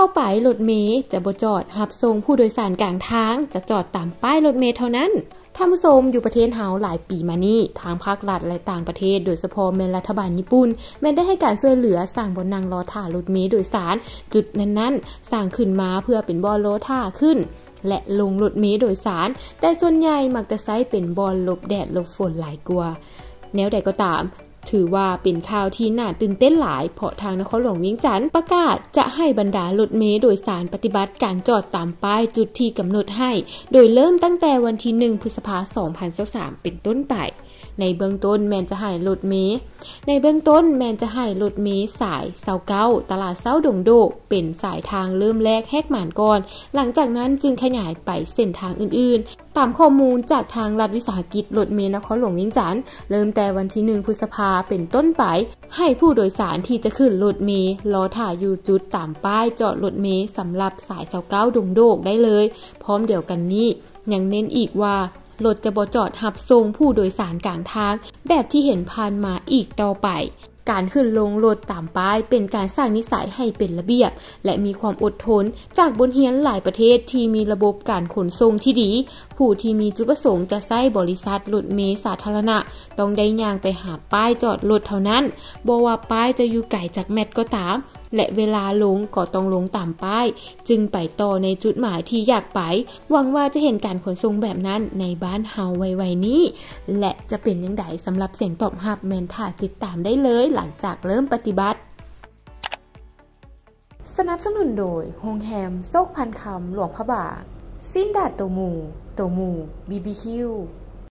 ต่อไปรถเมล์จะบ่จอดรับส่งผู้โดยสารกลางทางจะจอดตามป้ายรถเมล์เท่านั้นท่านผู้ชมอยู่ประเทศเฮาหลายปีมานี้ทางภาครัฐและต่างประเทศโดยเฉพาะแม่นรัฐบาลญี่ปุ่นแม้ได้ให้การช่วยเหลือสร้างบ่อนนั่งรอท่ารถเมล์โดยสารจุดนั้นๆสร้างขึ้นมาเพื่อเป็นบ่อนรอท่าขึ้นและลงรถเมล์โดยสารแต่ส่วนใหญ่มักจะใช้เป็นบ่อนหลบแดดหลบฝนหลายกว่าแนวใดก็ตามถือว่าเป็นข่าวที่น่าตื่นเต้นหลายเพราะทางนครหลวงเวียงจันทน์ประกาศจะให้บรรดารถเมล์โดยสารปฏิบัติการจอดตามป้ายจุดที่กำหนดให้โดยเริ่มตั้งแต่วันที่1 พฤษภาคม 2023 เป็นต้นไปในเบื้องต้นแมนจะให้รถเมล์สาย29ตลาดเซ้าดงโดเป็นสายทางเริ่มแรกแหกหมานก่อนหลังจากนั้นจึงขยายไปเส้นทางอื่นๆตามข้อมูลจากทางรัฐวิสาหกิจรถเมล์นครหลวงเวียงจันทน์เริ่มแต่วันที่1 พฤษภาคมเป็นต้นไปให้ผู้โดยสารที่จะขึ้นรถเมล์รอถ่ายอยู่จุดตามป้ายจอดรถเมล์สำหรับสาย29ดงโดได้เลยพร้อมเดียวกันนี้ยังเน้นอีกว่ารถจะบ่จอดรับส่งผู้โดยสารกลางทางแบบที่เห็นผ่านมาอีกต่อไปการขึ้นลงรถตามป้ายเป็นการสร้างนิสัยให้เป็นระเบียบและมีความอดทนจากบทเรียนหลายประเทศที่มีระบบการขนส่งที่ดีผู้ที่มีจุดประสงค์จะใช้บริษัทรถเมล์สาธารณะต้องได้ย่างไปหาป้ายจอดรถเท่านั้นบ่ว่าป้ายจะอยู่ไกลจากแมตก็ตามและเวลาลงก็ต้องลงตามป้ายจึงไปต่อในจุดหมายที่อยากไปหวังว่าจะเห็นการขนส่งแบบนั้นในบ้านเฮาไวๆนี้และจะเป็นจังไดสำหรับเสียงตอบรับแม่นท่าติดตามได้เลยหลังจากเริ่มปฏิบัติสนับสนุนโดยโรงแรมโซกพันคำหลวงพระบางสิ้นดาดโตหมู่BBQ